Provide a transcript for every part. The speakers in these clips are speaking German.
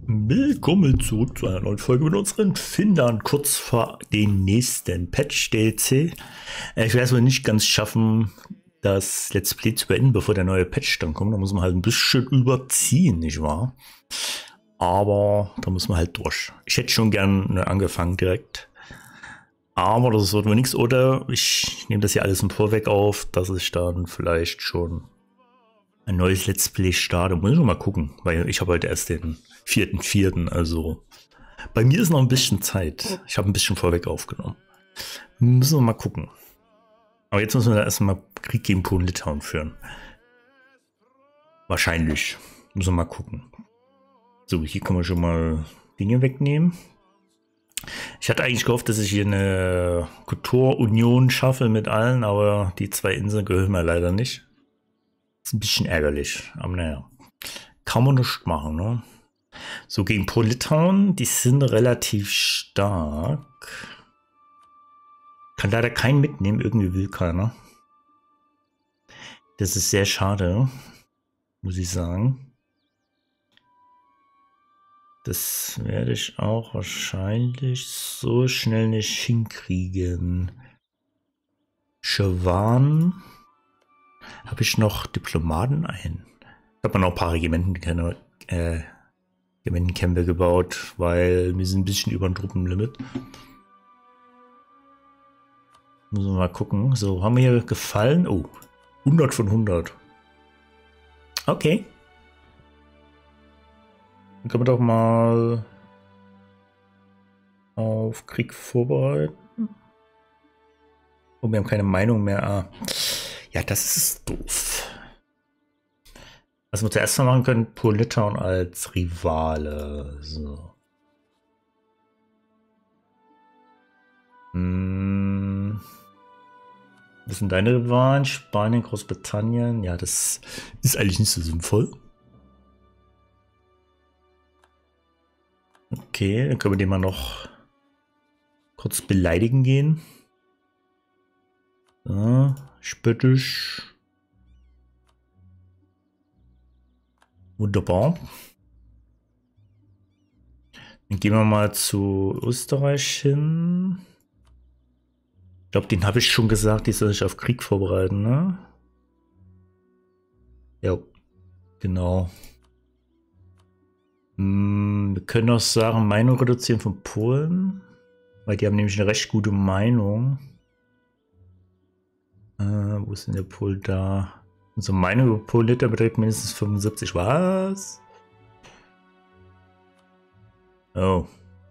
Willkommen zurück zu einer neuen Folge mit unseren Findern, kurz vor dem nächsten Patch-DLC. Ich werde es wohl nicht ganz schaffen, das Let's Play zu beenden, bevor der neue Patch dann kommt. Da muss man halt ein bisschen überziehen, nicht wahr? Aber da muss man halt durch. Ich hätte schon gern angefangen direkt. Aber das wird wohl nichts, oder ich nehme das hier alles im Vorweg auf, dass ich dann vielleicht schon ein neues Let's Play starte. Muss ich noch mal gucken, weil ich habe heute erst den 4.4. Also bei mir ist noch ein bisschen Zeit. Ich habe ein bisschen vorweg aufgenommen. Müssen wir mal gucken. Aber jetzt müssen wir da erstmal Krieg gegen Polen-Litauen führen. Wahrscheinlich. Müssen wir mal gucken. So, hier kann man schon mal Dinge wegnehmen. Ich hatte eigentlich gehofft, dass ich hier eine Kulturunion schaffe mit allen, aber die zwei Inseln gehören mir leider nicht. Ist ein bisschen ärgerlich, aber naja. Kann man nicht machen, ne? So, gegen Polen-Litauen, die sind relativ stark. Kann leider keinen mitnehmen, irgendwie will keiner. Das ist sehr schade, muss ich sagen. Das werde ich auch wahrscheinlich so schnell nicht hinkriegen. Schwan. Habe ich noch Diplomaten ein? Ich habe noch ein paar Regimentenkämpfe gebaut, weil wir sind ein bisschen über dem Truppenlimit. Müssen wir mal gucken. So, haben wir hier gefallen? Oh, 100 von 100. Okay. Dann können wir doch mal auf Krieg vorbereiten. Oh, wir haben keine Meinung mehr. Ah. Ja, das ist doof. Was wir zuerst mal machen können, Polen-Litauen als Rivale. So. Was sind deine Rivalen? Spanien, Großbritannien. Ja, das ist eigentlich nicht so sinnvoll. Okay, dann können wir den mal noch kurz beleidigen gehen. So, spöttisch. Wunderbar. Dann gehen wir mal zu Österreich hin. Ich glaube, den habe ich schon gesagt, die soll sich auf Krieg vorbereiten, ne? Ja, genau. Wir können auch sagen, Meinung reduzieren von Polen, weil die haben nämlich eine recht gute Meinung. Wo ist denn der Pol da? Also Meinung über Polen-Litauen beträgt mindestens 75. Was? Oh.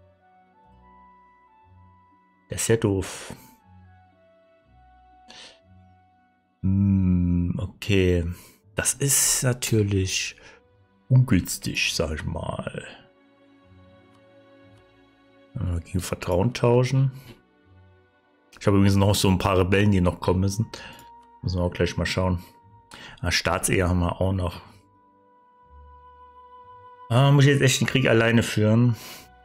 Das ist ja doof. Okay. Das ist natürlich ungünstig, sag ich mal. Gegen Vertrauen tauschen. Ich habe übrigens noch so ein paar Rebellen, die noch kommen müssen. Müssen wir auch gleich mal schauen. Staatsehe haben wir auch noch. Muss ich jetzt echt den Krieg alleine führen?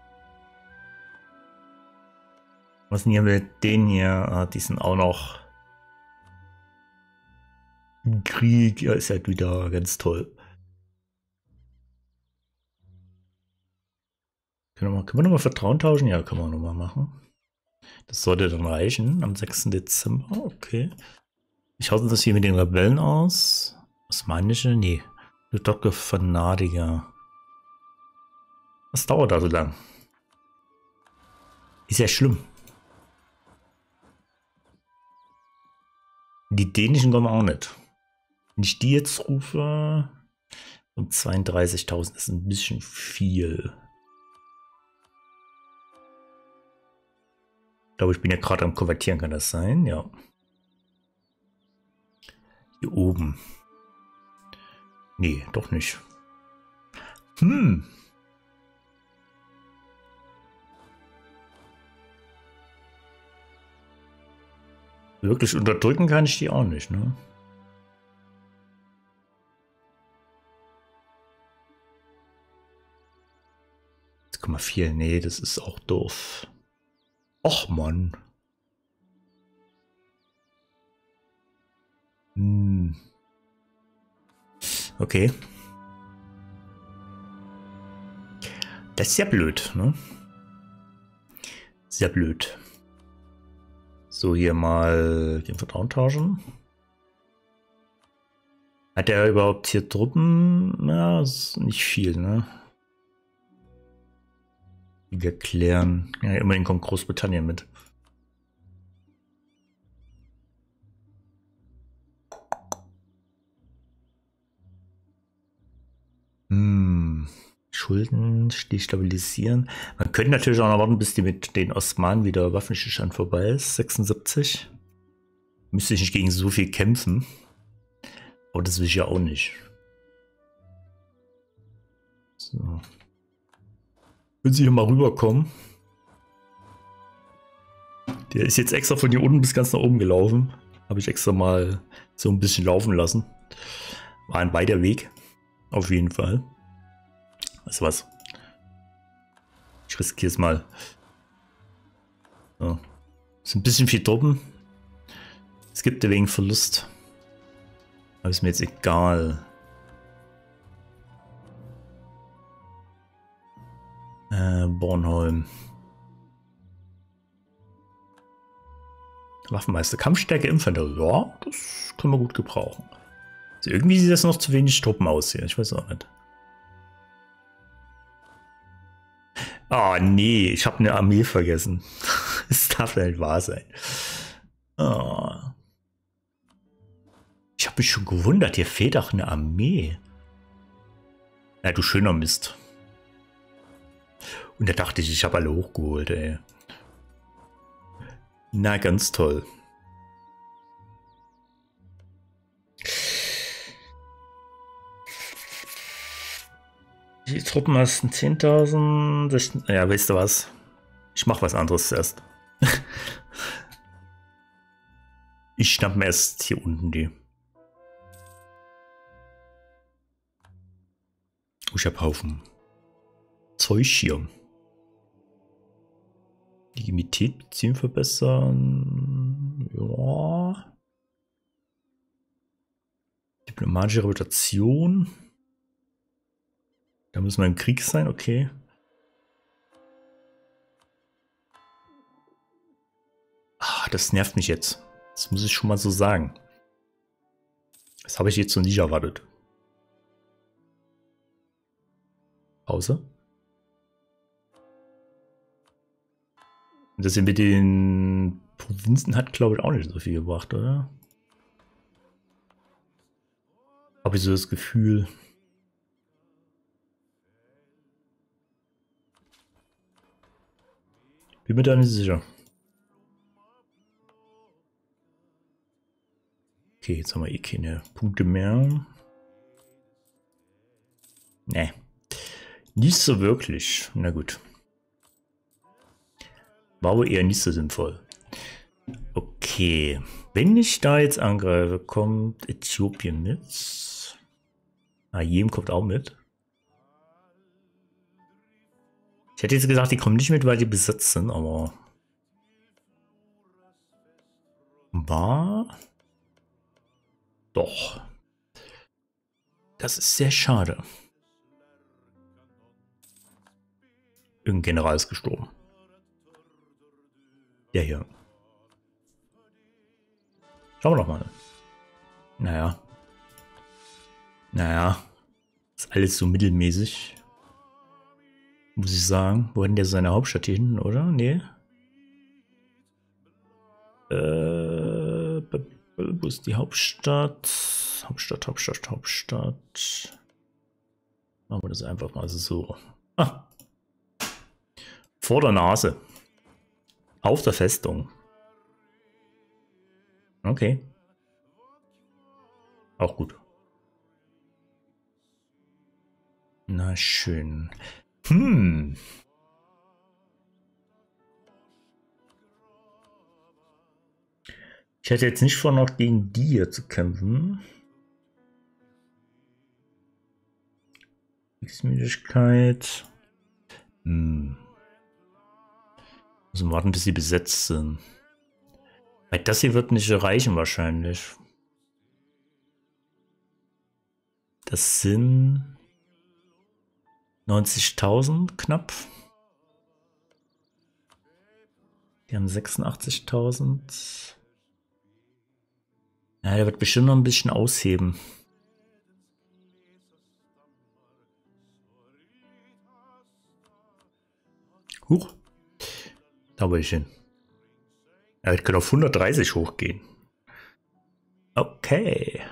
Was denn hier mit denen hier? Die sind auch noch im Krieg. Ja, ist halt wieder ganz toll. Können wir nochmal Vertrauen tauschen? Ja, können wir nochmal machen. Das sollte dann reichen am 6. Dezember. Okay. Wie schaut das hier mit den Rebellen aus? Osmanische? Nee. Dr. Fanatiker. Was dauert da so lang? Ist ja schlimm. Die dänischen kommen auch nicht. Wenn ich die jetzt rufe, um 32.000 ist ein bisschen viel. Ich glaube, ich bin ja gerade am Konvertieren, kann das sein? Ja. Hier oben. Nee, doch nicht. Wirklich unterdrücken kann ich die auch nicht, ne? 1,4, nee, das ist auch doof. Och, Mann. Okay. Das ist ja blöd, ne? Sehr blöd. So, hier mal den Vertrauen tauschen. Hat er überhaupt hier Truppen? Ja, ist nicht viel, ne? Wir klären. Ja, immerhin kommt Großbritannien mit. Schulden destabilisieren. Man könnte natürlich auch noch warten, bis die mit den Osmanen wieder Waffenstillstand vorbei ist. 76. Müsste ich nicht gegen so viel kämpfen. Aber das will ich ja auch nicht. So. Können Sie hier mal rüberkommen? Der ist jetzt extra von hier unten bis ganz nach oben gelaufen. Habe ich extra mal so ein bisschen laufen lassen. War ein weiter Weg. Auf jeden Fall. Weißt du was? Ich riskiere es mal. So. Ist ein bisschen viel Truppen. Es gibt wegen Verlust. Aber ist mir jetzt egal. Bornholm. Waffenmeister. Kampfstärke Infanterie. Ja, das können wir gut gebrauchen. Also irgendwie sieht das noch zu wenig Truppen aus hier. Ich weiß auch nicht. Oh nee, ich habe eine Armee vergessen. Das darf nicht wahr sein. Oh. Ich habe mich schon gewundert, hier fehlt auch eine Armee. Na du schöner Mist. Und da dachte ich habe alle hochgeholt, ey. Na, ganz toll. Die Truppen hast 10.000. Ja, weißt du was? Ich mach was anderes zuerst. Ich schnapp mir erst hier unten die. Ich hab Haufen Zeug hier. Legitimität Beziehung verbessern. Ja. Diplomatische Reputation. Da müssen wir im Krieg sein, okay. Ah, das nervt mich jetzt. Das muss ich schon mal so sagen. Das habe ich jetzt so nicht erwartet. Pause. Und das hier mit den Provinzen hat, glaube ich, auch nicht so viel gebracht, oder? Habe ich so das Gefühl. Bin mir da nicht sicher. Okay, jetzt haben wir eh keine Punkte mehr. Ne. Nicht so wirklich. Na gut. War wohl eher nicht so sinnvoll. Okay. Wenn ich da jetzt angreife, kommt Äthiopien mit. Jemen kommt auch mit. Ich hätte jetzt gesagt, die kommen nicht mit, weil die besetzt sind, aber... War... Doch. Das ist sehr schade. Irgendein General ist gestorben. Der hier. Schauen wir doch mal. Naja. Naja. Ist alles so mittelmäßig. Muss ich sagen. Wo hat denn der seine Hauptstadt hier hinten, oder? Nee. Wo ist die Hauptstadt? Hauptstadt. Machen wir das einfach mal so. Ah. Vor der Nase. Auf der Festung. Okay. Auch gut. Na schön. Ich hätte jetzt nicht vor, noch gegen die hier zu kämpfen. Kriegsmüdigkeit. Müssen warten, bis sie besetzt sind. Weil das hier wird nicht erreichen wahrscheinlich. Das sind 90.000 knapp. Die haben 86.000. Ja, der wird bestimmt noch ein bisschen ausheben. Huch. Da wollte ich hin. Ja, ich kann auf 130 hochgehen. Okay.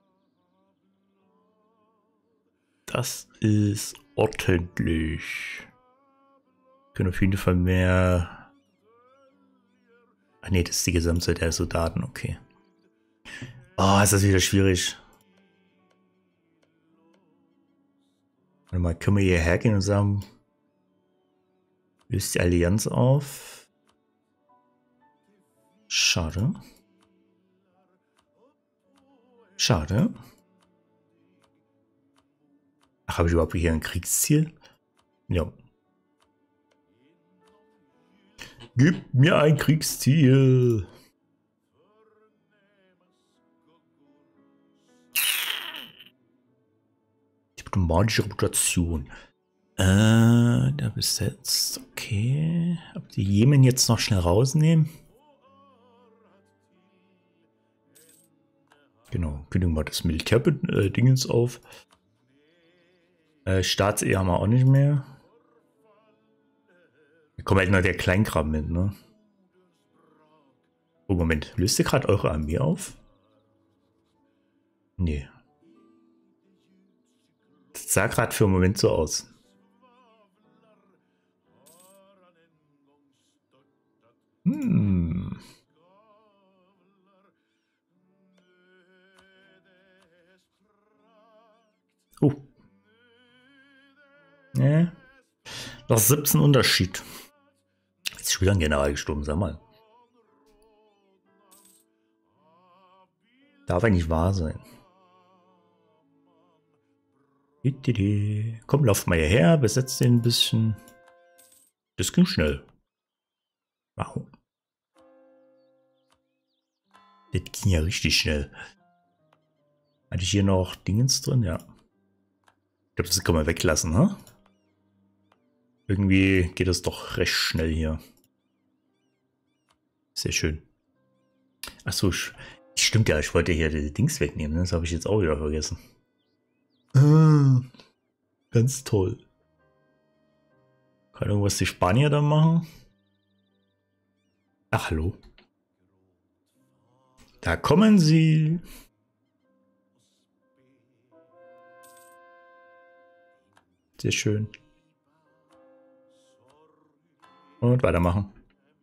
Das ist ordentlich. Können auf jeden Fall mehr. Ach nee, das ist die Gesamtzahl der Soldaten, okay. Oh, ist das wieder schwierig. Warte mal, können wir hierher gehen und sagen, löst die Allianz auf? Schade. Schade. Ach, habe ich überhaupt hier ein Kriegsziel? Ja. Gib mir ein Kriegsziel. Diplomatische Reputation. Da besetzt. Okay. Ob die Jemen jetzt noch schnell rausnehmen? Genau. Kündigen wir das Militärdingens auf. Staatsehe haben wir auch nicht mehr. Da kommt halt nur der Kleinkram mit, ne? Oh, Moment. Löst ihr gerade eure Armee auf? Nee. Das sah gerade für einen Moment so aus. Oh. Ne. Noch 17 Unterschied. Jetzt ist schon wieder ein General gestorben, sag mal. Darf eigentlich wahr sein. Komm, lauf mal hierher, besetzt den ein bisschen. Das ging schnell. Wow. Das ging ja richtig schnell. Hatte ich hier noch Dingens drin? Ja. Ich glaube, das kann man weglassen, ne? Irgendwie geht es doch recht schnell hier. Sehr schön. Achso, stimmt ja, ich wollte hier die Dings wegnehmen, ne? Das habe ich jetzt auch wieder vergessen. Ganz toll. Kann irgendwas die Spanier da machen? Ach, hallo. Da kommen sie. Sehr schön. Und weitermachen.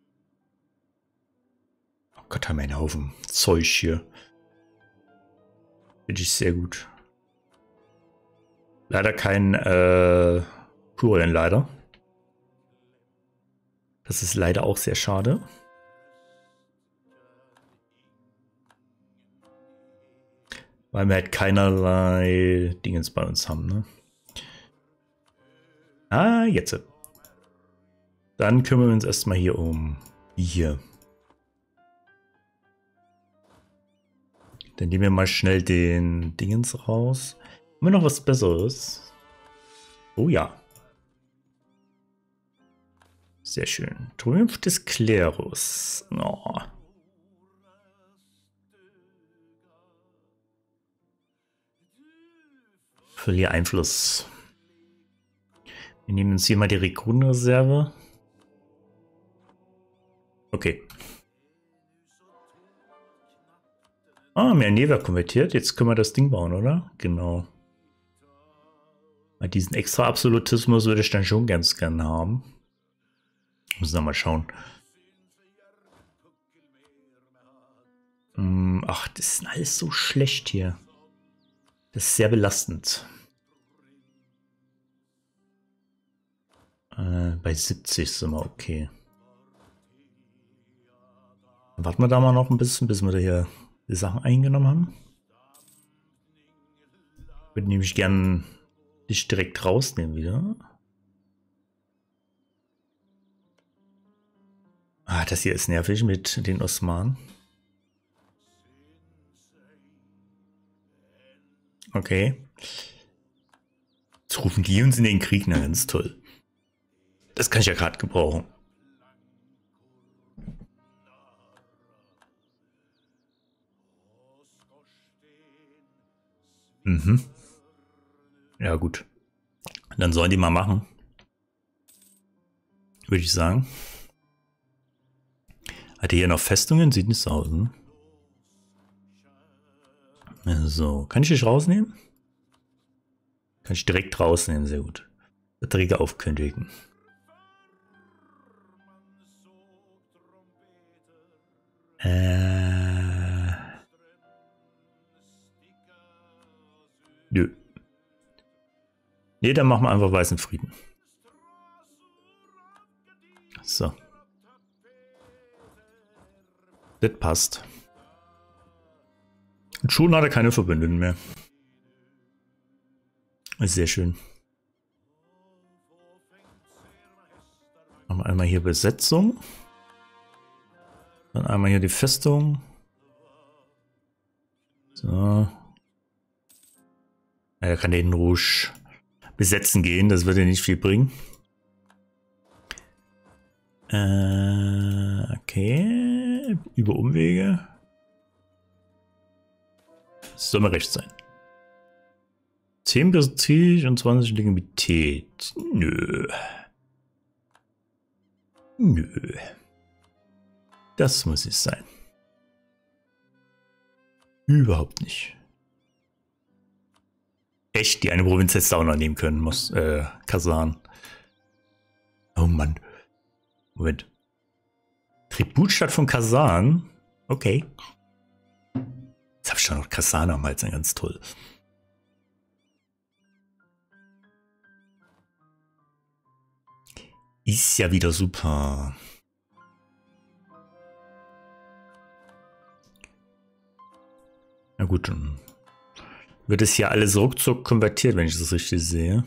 Oh Gott, haben wir einen Haufen Zeug hier. Finde ich sehr gut. Leider kein Kurien, leider. Das ist leider auch sehr schade. Weil wir halt keinerlei Dingens bei uns haben, ne? Ah, jetzt. Dann kümmern wir uns erstmal hier um hier. Dann nehmen wir mal schnell den Dingens raus. Haben wir noch was Besseres? Oh ja. Sehr schön. Triumph des Klerus. Oh. Verliere Einfluss. Wir nehmen uns hier mal die Rekrutenreserve. Okay. Ah, mehr Neva konvertiert. Jetzt können wir das Ding bauen, oder? Genau. Bei diesen extra Absolutismus würde ich dann schon ganz gern haben. Müssen wir mal schauen. Ach, das ist alles so schlecht hier. Das ist sehr belastend. Bei 70 sind wir okay. Dann warten wir da mal noch ein bisschen, bis wir da hier die Sachen eingenommen haben. Ich würde nämlich gern dich direkt rausnehmen wieder. Ah, das hier ist nervig mit den Osmanen. Okay. Jetzt rufen die uns in den Krieg, na ganz toll. Das kann ich ja gerade gebrauchen. Mhm. Ja gut. Dann sollen die mal machen. Würde ich sagen. Hat er hier noch Festungen? Sieht nicht so aus, ne? So, kann ich dich rausnehmen? Kann ich direkt rausnehmen, sehr gut. Verträge aufkündigen. Nö. Nee, dann machen wir einfach weißen Frieden. So. Das passt. Und schon hat er keine Verbündeten mehr. Ist sehr schön. Machen wir einmal hier Besetzung. Dann einmal hier die Festung. So. Er kann den Rouge besetzen gehen, das wird ja nicht viel bringen. Okay. Über Umwege. Das soll mir recht sein. 10 Prestige und 20 Legitimität. Nö. Nö. Das muss nicht sein. Überhaupt nicht. Echt, die eine Provinz hättest du auch noch nehmen können, muss Kasan. Oh Mann. Moment. Tributstadt von Kasan? Okay. Jetzt habe ich schon noch Kasan am Hals, ganz toll. Ist ja wieder super. Na gut, dann wird es hier alles ruckzuck konvertiert, wenn ich das richtig sehe.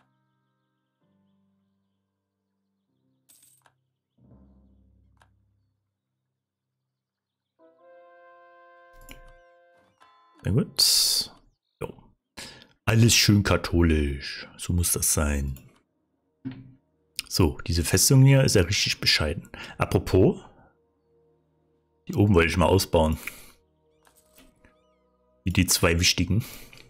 Na gut. Jo. Alles schön katholisch. So muss das sein. So, diese Festung hier ist ja richtig bescheiden. Apropos, die oben wollte ich mal ausbauen. Die zwei wichtigen.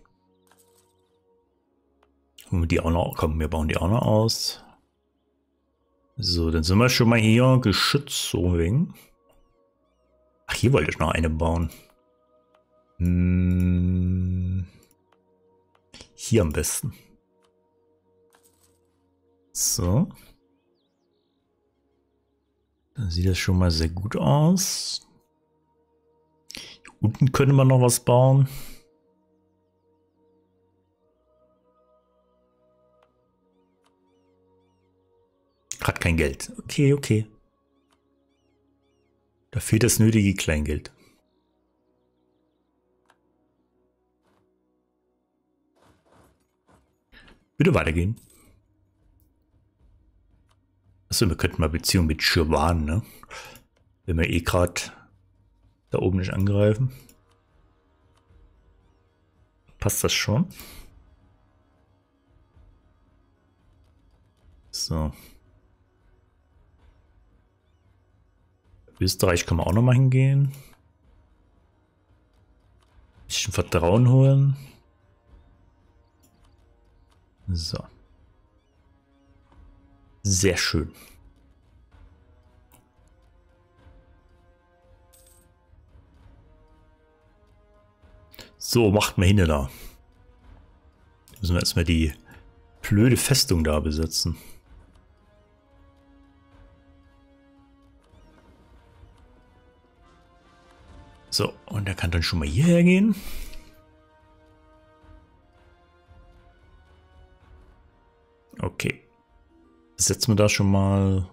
Die auch noch, komm, wir bauen die auch noch aus. So, dann sind wir schon mal hier geschützt, so wegen. Ach, hier wollte ich noch eine bauen. Hier am besten. So. Dann sieht das schon mal sehr gut aus. Hier unten könnte man noch was bauen. Hat kein Geld. Okay, okay. Da fehlt das nötige Kleingeld. Bitte weitergehen. Achso, wir könnten mal Beziehung mit Schirwan, ne? Wenn wir eh gerade da oben nicht angreifen. Passt das schon? So. Österreich kann man auch noch mal hingehen. Bisschen Vertrauen holen. So. Sehr schön. So, macht mal hin da. Müssen wir erstmal die blöde Festung da besetzen. So, und er kann dann schon mal hierher gehen. Okay. Setzen wir da schon mal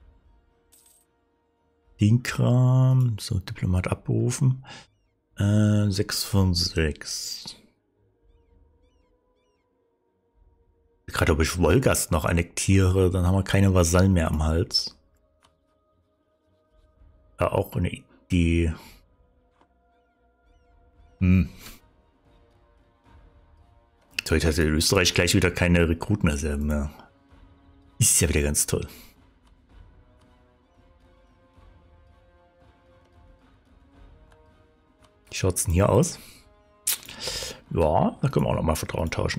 den Kram. So, Diplomat abberufen. 6 von 6. Gerade ob ich Wolgast noch annektiere, dann haben wir keine Vasallen mehr am Hals. Ja, auch eine Idee. So, jetzt hat Österreich gleich wieder keine Rekrutenreserven mehr. Ist ja wieder ganz toll. Wie schaut es denn hier aus? Ja, da können wir auch noch mal Vertrauen tauschen.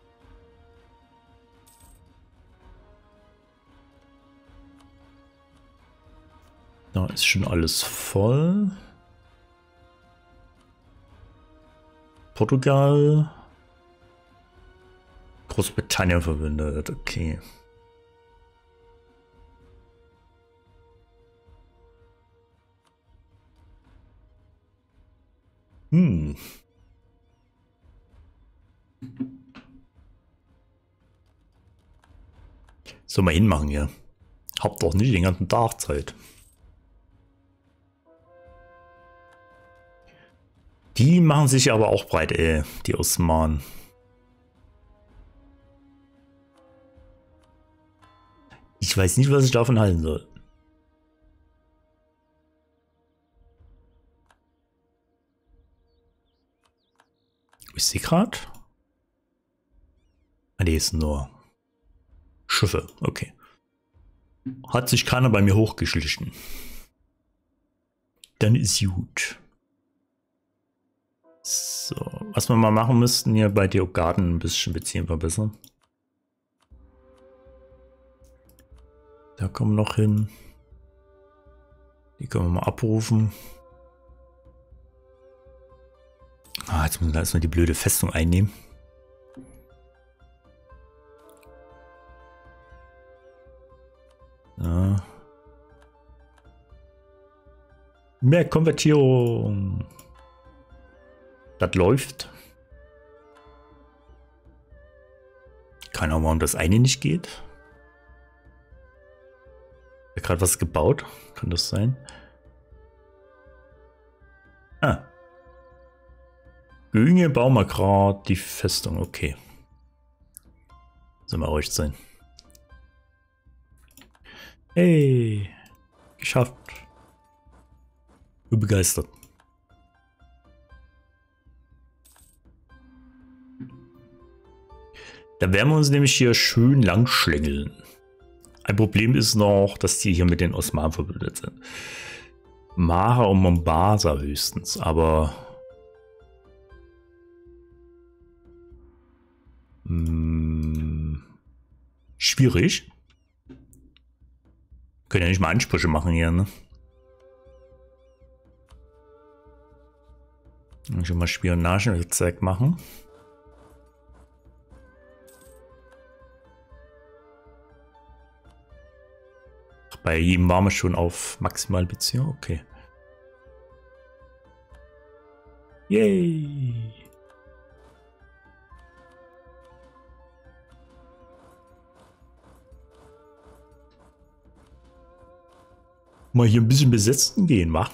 Da ist schon alles voll. Portugal. Großbritannien verbündet, okay. Soll mal hinmachen hier. Hab doch nicht den ganzen Tag Zeit. Die machen sich aber auch breit, die Osmanen. Ich weiß nicht, was ich davon halten soll. Ich sehe gerade. Ah, die ist nur Schiffe, okay. Hat sich keiner bei mir hochgeschlichen. Dann ist gut. So, was wir mal machen müssten hier bei Diogarden ein bisschen Beziehung verbessern. Da kommen wir noch hin. Die können wir mal abrufen. Ah, jetzt müssen wir erstmal die blöde Festung einnehmen. Ja. Mehr Konvertierung. Das läuft. Keine Ahnung, warum das eine nicht geht. Hat gerade was gebaut. Kann das sein? Ah. Günge bauen wir gerade die Festung. Okay. Soll mal ruhig sein. Hey. Geschafft. Bin begeistert. Da werden wir uns nämlich hier schön lang schlängeln. Ein Problem ist noch, dass die hier mit den Osmanen verbündet sind. Maha und Mombasa höchstens, aber schwierig. Können ja nicht mal Ansprüche machen hier, ne? Schon mal Spionagenetzwerk machen. Bei ihm waren wir schon auf Maximalbeziehung, okay. Yay! Mal hier ein bisschen besetzen gehen, wa?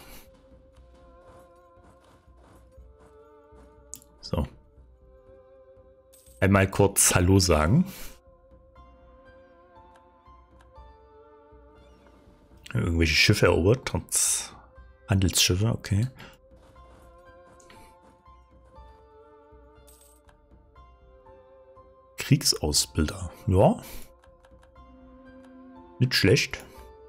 So. Einmal kurz Hallo sagen. Irgendwelche Schiffe erobert, trotz Handelsschiffe, okay. Kriegsausbilder, ja. Nicht schlecht.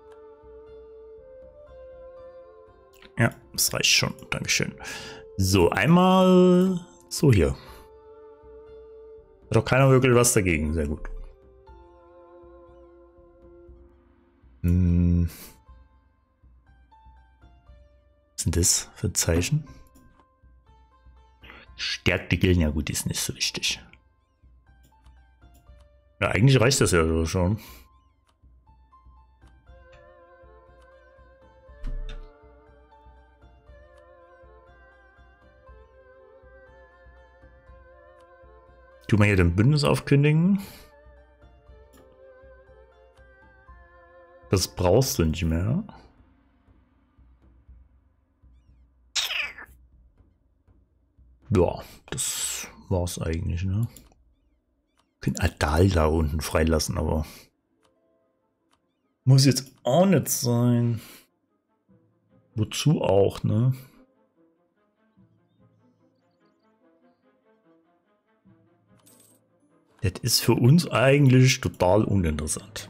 Ja, das reicht schon, Dankeschön. So, einmal so hier. Hat doch keiner wirklich was dagegen, sehr gut. Was sind das für Zeichen? Stärkte Gilden, ja gut, die ist nicht so wichtig. Ja, eigentlich reicht das ja schon. Tun wir hier den Bündnis aufkündigen. Das brauchst du nicht mehr. Ja, das war's eigentlich, ne? Wir können Adal da unten freilassen, aber muss jetzt auch nicht sein. Wozu auch, ne? Das ist für uns eigentlich total uninteressant.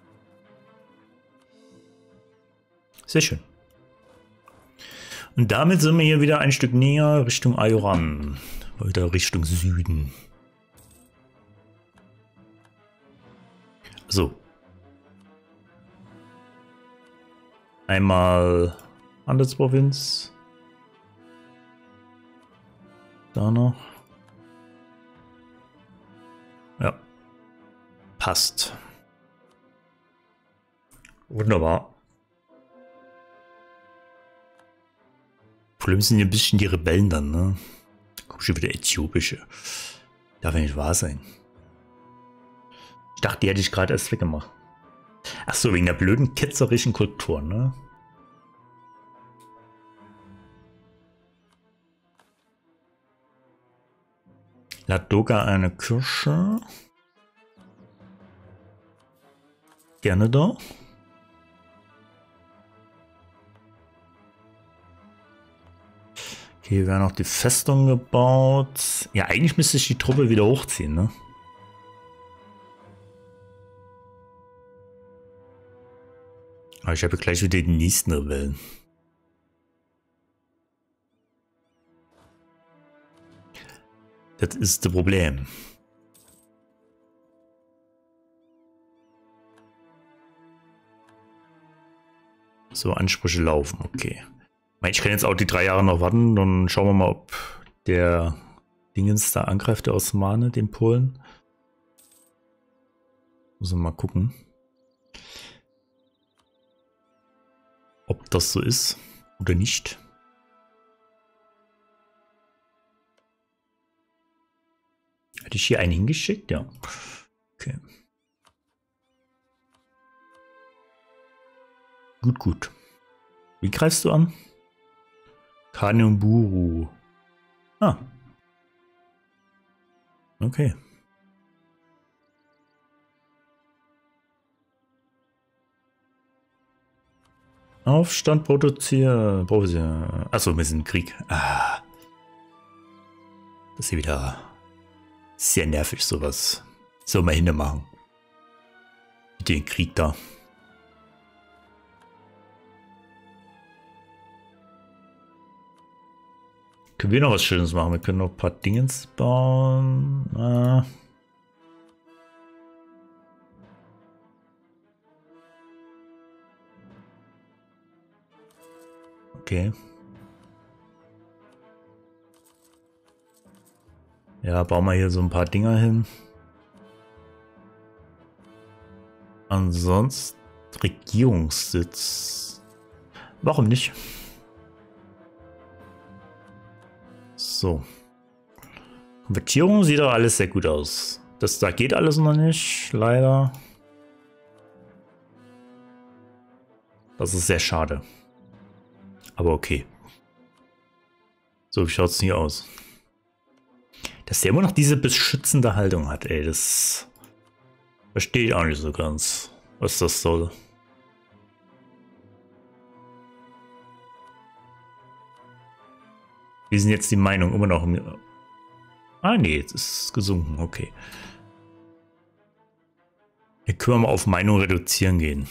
Sehr schön. Und damit sind wir hier wieder ein Stück näher Richtung Ajoran. Wieder Richtung Süden. So. Einmal Handelsprovinz. Da noch. Ja. Passt. Wunderbar. Problem sind hier ein bisschen die Rebellen dann, ne? Guck schon wieder äthiopische. Darf ja nicht wahr sein. Ich dachte, die hätte ich gerade erst weggemacht. Ach so, wegen der blöden ketzerischen Kultur, ne? Ladoga eine Kirsche. Gerne da. Hier werden noch die Festung gebaut. Ja, eigentlich müsste ich die Truppe wieder hochziehen, ne? Aber ich habe gleich wieder die nächsten Rebellen. Das ist das Problem. So, Ansprüche laufen, okay. Ich kann jetzt auch die 3 Jahre noch warten, dann schauen wir mal, ob der Dingens da angreift, der Osmane, den Polen. Muss man mal gucken, ob das so ist oder nicht. Hatte ich hier einen hingeschickt? Ja. Okay. Gut, gut. Wie greifst du an? Kanumburu. Ah. Okay. Aufstand produzieren. Achso, wir sind im Krieg. Ah. Das ist hier wieder sehr nervig, sowas. Soll mal hinmachen. Mit dem Krieg da. Können wir noch was Schönes machen? Wir können noch ein paar Dingens bauen. Ah. Okay. Ja, bauen wir hier so ein paar Dinger hin. Ansonsten Regierungssitz. Warum nicht? So. Konvertierung sieht doch alles sehr gut aus. Das da geht alles noch nicht, leider. Das ist sehr schade. Aber okay. So, wie schaut es hier aus? Dass der immer noch diese beschützende Haltung hat, ey, das verstehe ich auch nicht so ganz, was das soll. Wie sind jetzt die Meinung immer noch? Ah, nee, jetzt ist es gesunken, okay. Hier können wir mal auf Meinung reduzieren gehen.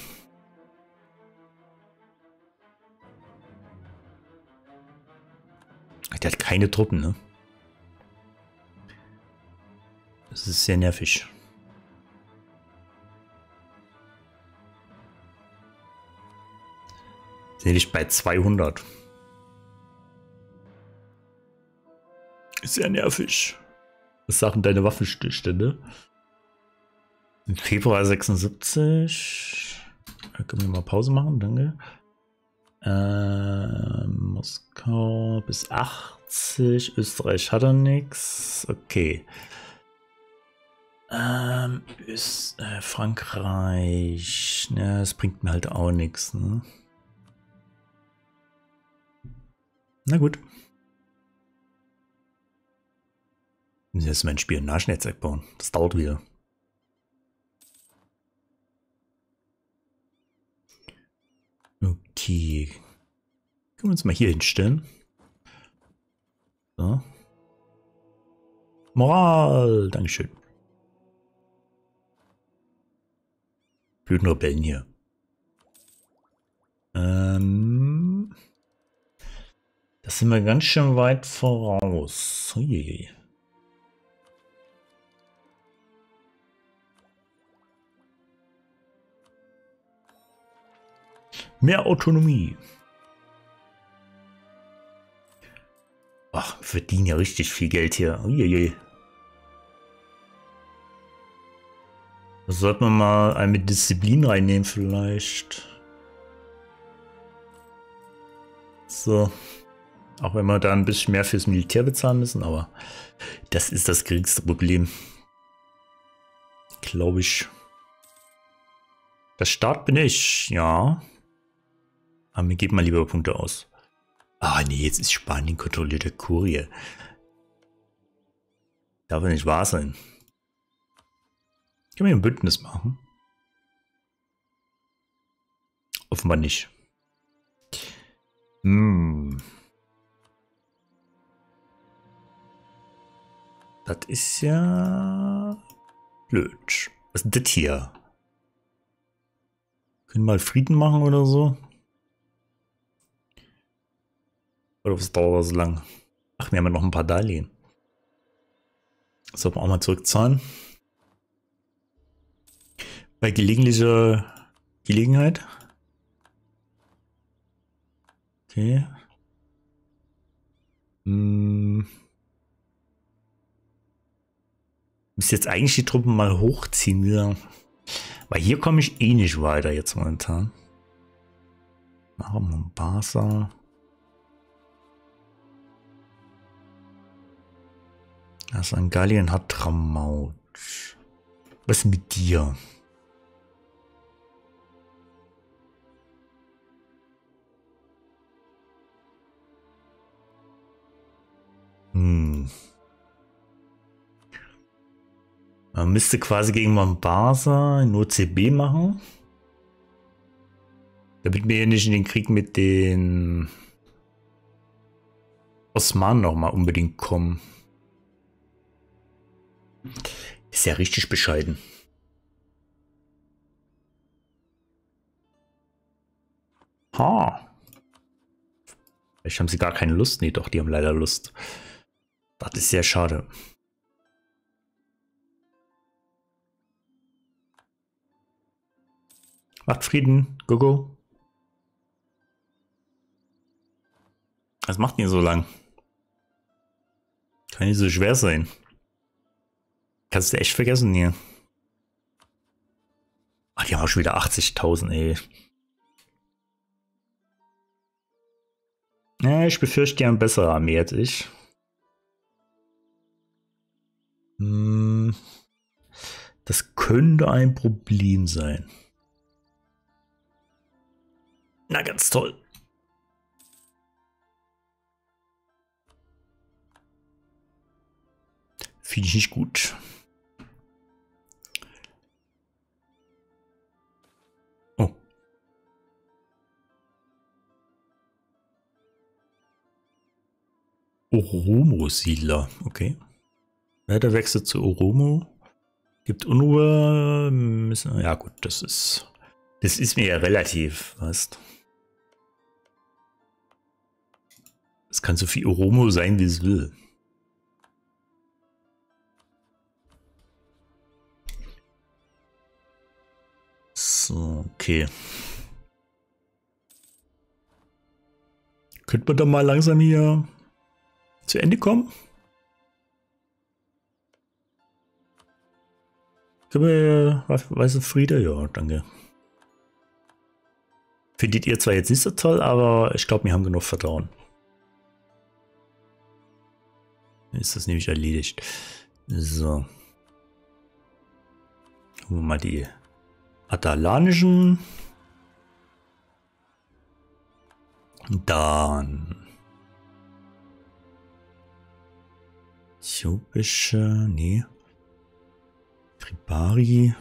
Der hat keine Truppen, ne? Das ist sehr nervig. Sehe ich bei 200. Ist sehr nervig. Was sagen deine Waffenstillstände? Im Februar 76. Da können wir mal Pause machen, danke. Moskau bis 80. Österreich hat er nichts. Okay. Frankreich. Ja, das bringt mir halt auch nichts. Ne? Na gut. Ich muss jetzt mein Spionagenetzwerk bauen. Das dauert wieder. Okay. Können wir uns mal hier hinstellen. So. Moral. Dankeschön. blöden Rebellen hier. Das sind wir ganz schön weit voraus. Uiuiui. Mehr Autonomie. Ach, wir verdienen ja richtig viel Geld hier. Uiuiui. Das sollte man mal einen mit Disziplin reinnehmen vielleicht. So. Auch wenn wir da ein bisschen mehr fürs Militär bezahlen müssen, aber das ist das geringste Problem. Glaube ich. Der Staat bin ich, ja. Aber mir geben mal lieber Punkte aus. Ah nee, jetzt ist Spanien kontrollierte Kurie. Darf ja nicht wahr sein. Können wir ein Bündnis machen? Offenbar nicht. Das ist ja blöd. Was ist das hier? Können wir mal Frieden machen oder so? Oder was dauert das so lang? Ach, wir haben ja noch ein paar Darlehen. Sollten wir auch mal zurückzahlen? Bei gelegentlicher Gelegenheit. Okay. Müsste jetzt eigentlich die Truppen mal hochziehen wieder. Weil hier komme ich eh nicht weiter jetzt momentan. Machen wir Mombasa. Also St. Gallien hat Tramaut. Was ist mit dir? Man müsste quasi gegen Mombasa nur CB machen. Damit wir hier nicht in den Krieg mit den Osmanen noch mal unbedingt kommen. Ist ja richtig bescheiden. Ha. Vielleicht haben sie gar keine Lust. Nee, doch, die haben leider Lust. Das ist sehr schade. Macht Frieden. Go, go. Was macht ihr so lang? Kann nicht so schwer sein. Kannst du echt vergessen hier. Ach, die haben auch schon wieder 80.000, ey. Ja, ich befürchte ja eine bessere Armee als ich. Das könnte ein Problem sein. Na, ganz toll. Finde ich nicht gut. Oh. Oromo-Siedler. Okay. Der wechselt zu Oromo. Gibt Unruhe. Ja gut, das ist mir ja relativ, weißt. Es kann so viel Oromo sein, wie es will. So, okay. Könnte man da mal langsam hier zu Ende kommen? Können wir weiße Friede? Ja, danke. Findet ihr zwar jetzt nicht so toll, aber ich glaube, wir haben genug Vertrauen. Dann ist das nämlich erledigt. So. Gucken wir mal die atalanischen. Dann äthiopische, nee. Tribari.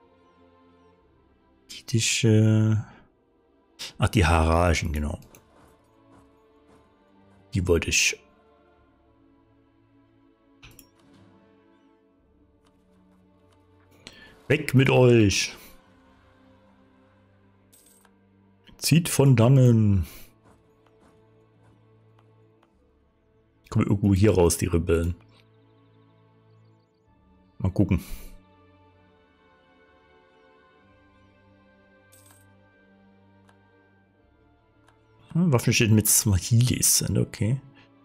Kitische. Ach, die Haragen, genau. Die wollte ich. Weg mit euch. Zieht von dannen. Kommen irgendwo hier raus, die Rebellen. Mal gucken. Waffen steht mit Swahilis, okay.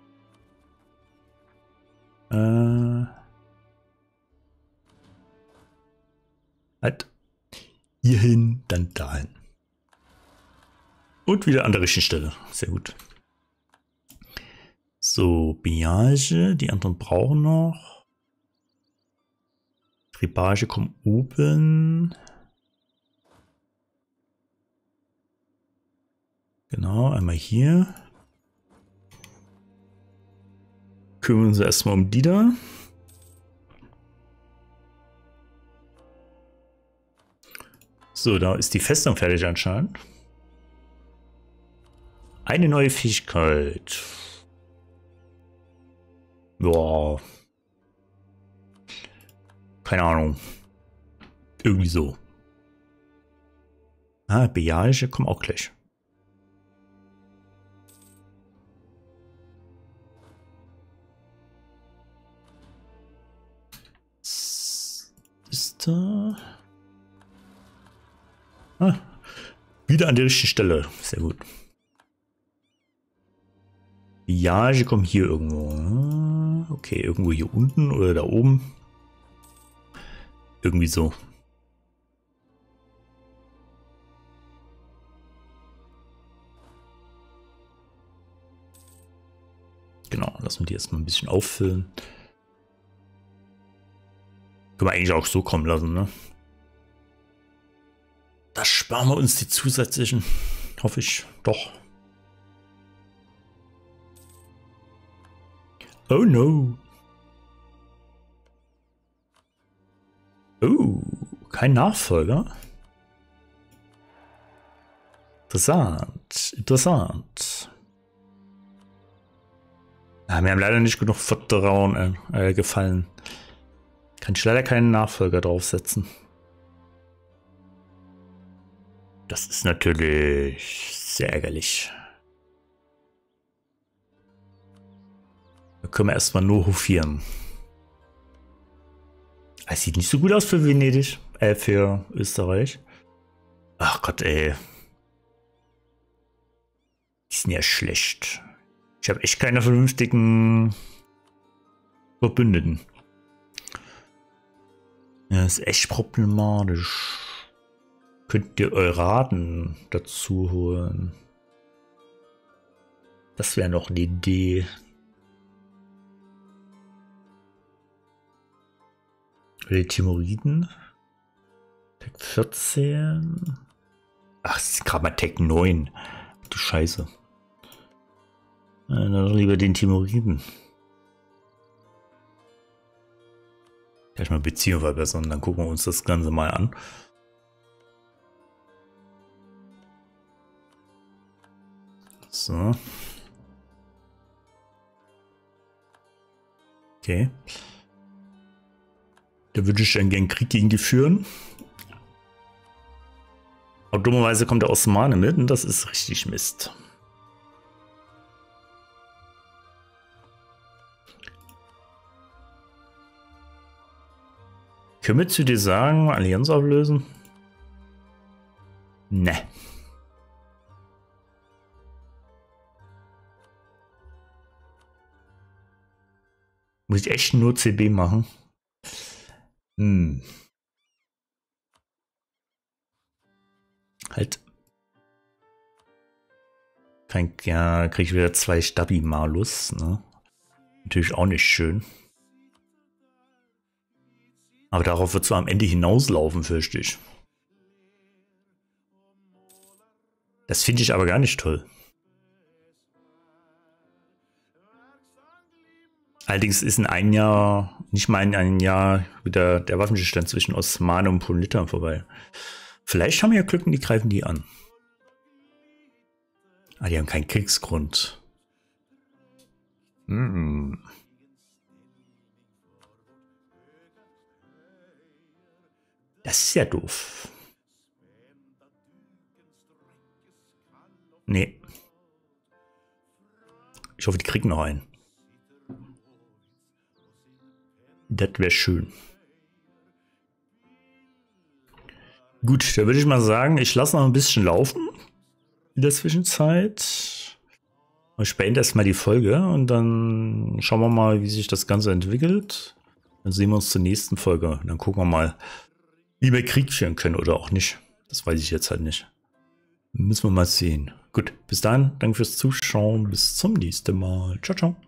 Halt. Hierhin, dann dahin. Und wieder an der richtigen Stelle. Sehr gut. So, Biage. Die anderen brauchen noch. Tribage kommt oben. Genau, einmal hier. Kümmern wir uns erstmal um die da. So, da ist die Festung fertig anscheinend. Eine neue Fähigkeit. Boah. Keine Ahnung. Irgendwie so. Ah, Beage kommen auch gleich. Ist da... Ah, wieder an der richtigen Stelle. Sehr gut. Beage kommen hier irgendwo. Okay, irgendwo hier unten oder da oben. Irgendwie so. Genau, lassen wir die erstmal ein bisschen auffüllen. Können wir eigentlich auch so kommen lassen, ne? Da sparen wir uns die zusätzlichen. Hoffe ich doch. Oh no. Oh, kein Nachfolger. Interessant, interessant. Ja, mir haben leider nicht genug Vertrauen gefallen. Kann ich leider keinen Nachfolger draufsetzen. Das ist natürlich sehr ärgerlich. Da können wir erstmal nur hofieren. Es sieht nicht so gut aus für Venedig, für Österreich. Ach Gott, ey. Die sind ja schlecht. Ich habe echt keine vernünftigen Verbündeten. Ja, ist echt problematisch. Könnt ihr Euraden dazu holen? Das wäre noch eine Idee. Die Timuriden. Tag 14. Ach, es ist gerade mal Tag 9. Du Scheiße. Dann lieber den Timuriden. Gleich mal Beziehung verbessern, dann gucken wir uns das Ganze mal an. So. Okay. Da würde ich dann gern Krieg gegen die führen. Aber dummerweise kommt der Osmane mit und das ist richtig Mist. Können wir zu dir sagen, Allianz auflösen? Ne. Muss ich echt nur CB machen? Halt. Ja, kriege ich wieder 2 Stabi-Malus, ne? Natürlich auch nicht schön. Aber darauf wird es am Ende hinauslaufen, fürchte ich. Das finde ich aber gar nicht toll. Allerdings ist in einem Jahr, nicht mal in einem Jahr, wieder der Waffenstillstand zwischen Osmanen und Politern vorbei. Vielleicht haben wir ja Glück und die greifen die an. Ah, die haben keinen Kriegsgrund. Das ist ja doof. Nee. Ich hoffe, die kriegen noch einen. Das wäre schön. Gut, da würde ich mal sagen, ich lasse noch ein bisschen laufen in der Zwischenzeit. Ich beende erstmal die Folge und dann schauen wir mal, wie sich das Ganze entwickelt. Dann sehen wir uns zur nächsten Folge. Und dann gucken wir mal, wie wir Krieg führen können oder auch nicht. Das weiß ich jetzt halt nicht. Müssen wir mal sehen. Gut, bis dann. Danke fürs Zuschauen. Bis zum nächsten Mal. Ciao, ciao.